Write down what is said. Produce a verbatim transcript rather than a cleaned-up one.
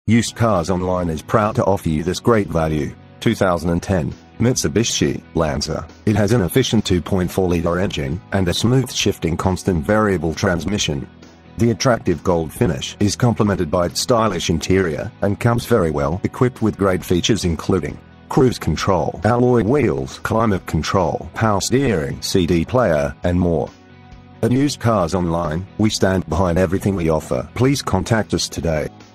Used Cars Online is proud to offer you this great value. two thousand ten Mitsubishi Lancer. It has an efficient two point four liter engine and a smooth shifting constant variable transmission. The attractive gold finish is complemented by its stylish interior and comes very well equipped with great features including cruise control, alloy wheels, climate control, power steering, C D player, and more. At Used Cars Online, we stand behind everything we offer. Please contact us today.